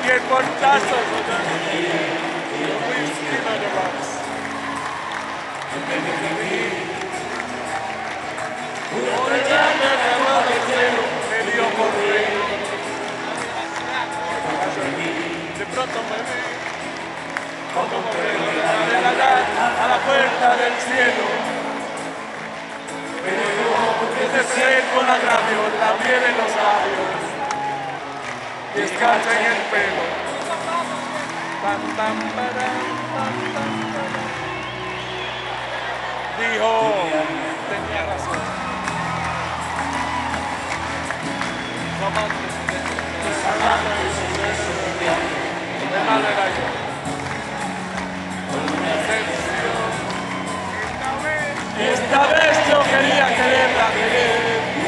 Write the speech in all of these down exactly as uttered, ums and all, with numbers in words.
Y el portazo lo fui encima de Max. Por el grande amor del cielo me dio por rey. De pronto me vi como moreno de la edad a la puerta del cielo. Me seco el agravio, la piel en los labios y escarcha en el pelo. Tan, tan, paran, tan, tan, paran. Dijo, tenía razón. No mames, de malo era yo. Esta vez yo quería quererla querer.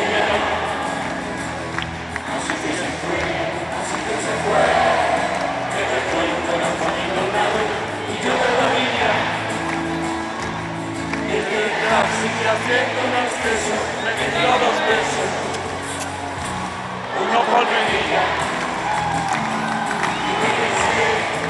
Así que se fue, así que se fue. Me dejó el corazón a mi lado y yo todavía. Y el que sigue haciendo un exceso me dio dos besos. Uno por mi día. Y me decía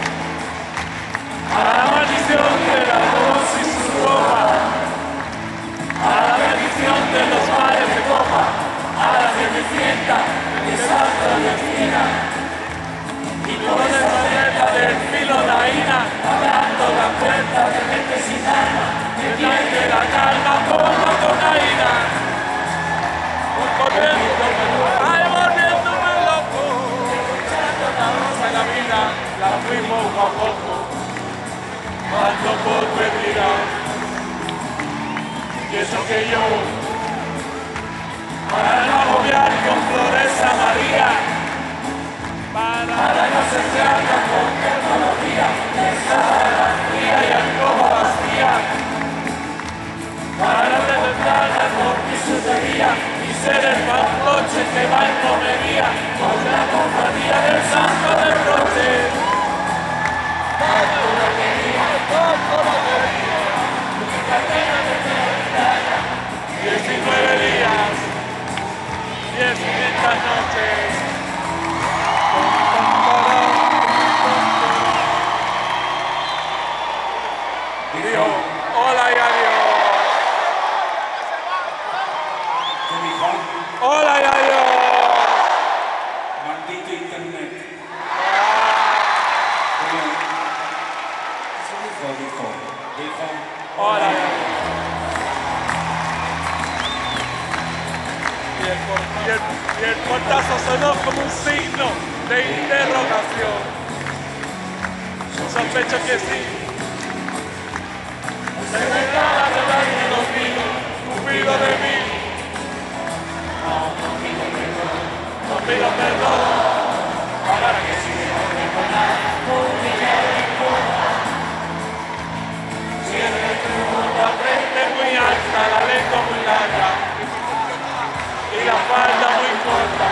a la maldición de la voz y su ropa. A la bendición de los mares de copa, a la cenicienta que salta de la esquina. Y por esa letra del filo naína, hablando la puerta de gente sin alma, que tiene la calma como cocaína. Un corriendo, ay, volviéndome loco. La rosa de la vida la fui poco a poco, cuando por pedirá. Y eso que yo, para no agobiar con flores a María, para, para no sentirla con tecnología, estaba fría y alcoba vacía, para reventarla con bisutería y ser el fantoche que va en comería con la compañía del santo de Roche. Tanto la quería, tanto la quería, mi cartera de diecinueve días, diez quinientas noches. Y dijo, hola y adiós. ¿Qué dijo? Hola y adiós. Maldito internet. Eso dijo, dijo, dijo. Hola y adiós. Y el, por- y el, y el portazo sonó como un signo de interrogación. Sospecho que sí. Se me acaba de dar y los vino, Cupido de mí, no pido perdón, para que si me pongo nada, porque ya no importa. Siempre tengo la frente muy alta, la lengua muy larga y la falda muy corta.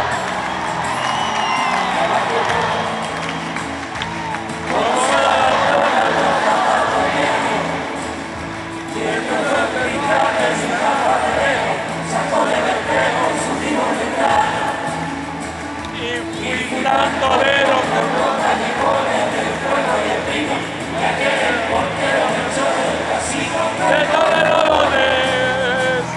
Como me da la bola, yo zapato viejo, y el profesor que traje es un zapaterero, sacó del espejo su tiro de cara. y fui tan torero Con ropa y goles del fuego y el vino, y aquel el portero del show del casino. de torerones.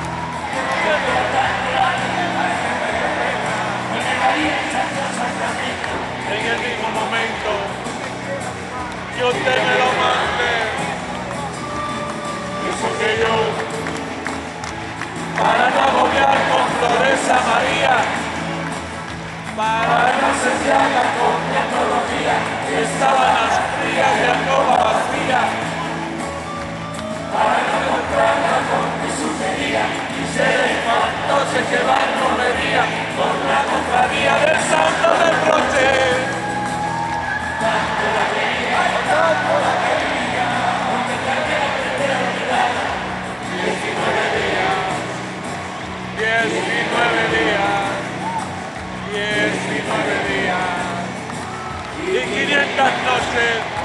En el mismo momento que usted me lo mande, Eso que yo, para no agobiar con flores a María, para para no sentirla con tecnología, sábanas frías y alcoba vacía, para no comprarla con bisutería y ser el fantoche que va en romería con la cofradía del santo del Roche. Tanto la quería, tanto la quería, aunque carguera que te olvidara, diecinueve días. diecinueve días, diecinueve días y quinientas noches.